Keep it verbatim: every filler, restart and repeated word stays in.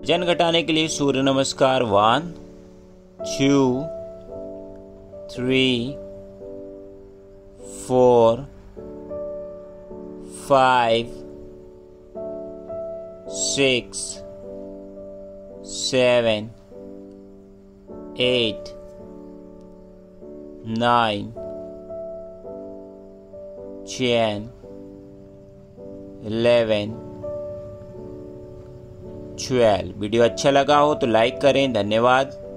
वजन घटाने के लिए Surya Namaskar one two three four five six seven eight nine ten eleven twelve. Video अच्छा लगा हो तो लाइक करें। धन्यवाद।